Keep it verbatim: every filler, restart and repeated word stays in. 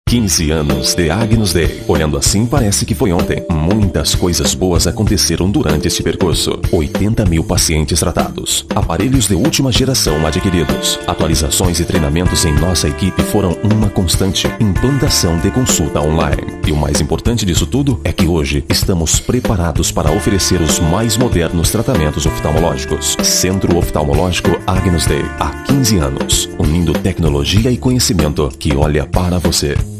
quinze anos de AgnusDei. Olhando assim parece que foi ontem. Muitas coisas boas aconteceram durante este percurso. oitenta mil pacientes tratados. Aparelhos de última geração adquiridos. Atualizações e treinamentos em nossa equipe foram uma constante. Implantação de consulta online. E o mais importante disso tudo é que hoje estamos preparados para oferecer os mais modernos tratamentos oftalmológicos. Centro Oftalmológico AgnusDei. Há quinze anos. Unindo tecnologia e conhecimento que olha para você.